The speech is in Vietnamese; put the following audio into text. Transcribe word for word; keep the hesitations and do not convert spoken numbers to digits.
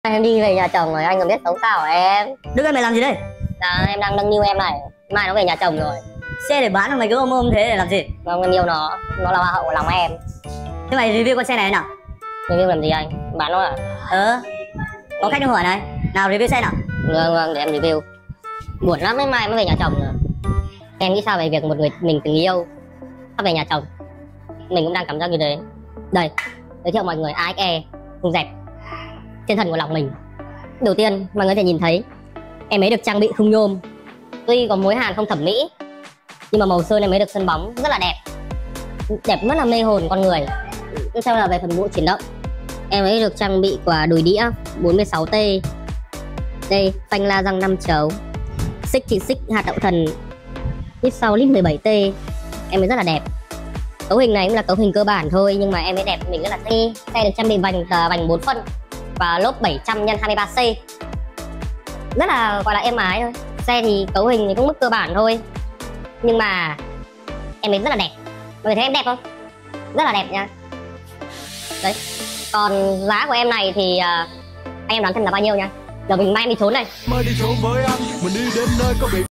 Em đi về nhà chồng rồi, anh còn biết sống sao hả em? Đức ơi, mày làm gì đây? Dạ, em đang nâng niu em này. Mai nó về nhà chồng rồi. Xe để bán mà mày cứ ôm ôm thế để làm gì? Vâng, em yêu nó. Nó là hoa hậu của lòng em. Thế mày review con xe này nào. Review làm gì anh? Bán nó à? Ờ, có khách không hỏi này. Nào review xe nào. Vâng, vâng, để em review. Buồn lắm, mấy mai mới về nhà chồng rồi. Em nghĩ sao về việc một người mình từng yêu sắp về nhà chồng? Mình cũng đang cảm giác như thế. Đây, giới thiệu mọi người a ích e khung dẹp thiên thần của lòng mình. Đầu tiên mọi người có thể nhìn thấy em ấy được trang bị khung nhôm. Tuy có mối hàn không thẩm mỹ nhưng mà màu sơn em ấy được sơn bóng rất là đẹp, đẹp rất là mê hồn con người. Tiếp theo là về phần bộ chuyển động, em ấy được trang bị quả đùi đĩa bốn mươi sáu T. Đây, phanh la răng năm chấu, xích thì xích hạt đậu thần, tiếp sau lít mười bảy T. Em ấy rất là đẹp. Cấu hình này cũng là cấu hình cơ bản thôi nhưng mà em ấy đẹp mình rất là thích. Xe được trang bị vành vành bốn phân và lốp bảy trăm nhân hai mươi ba C, rất là gọi là êm ái thôi. Xe thì cấu hình thì cũng mức cơ bản thôi nhưng mà em ấy rất là đẹp. Mọi người thấy em đẹp không? Rất là đẹp nha. Đấy. Còn giá của em này thì uh, anh em đoán xem là bao nhiêu nha. Giờ mình may mình trốn này. Mới đi trốn với anh, mình đi đến nơi có biển.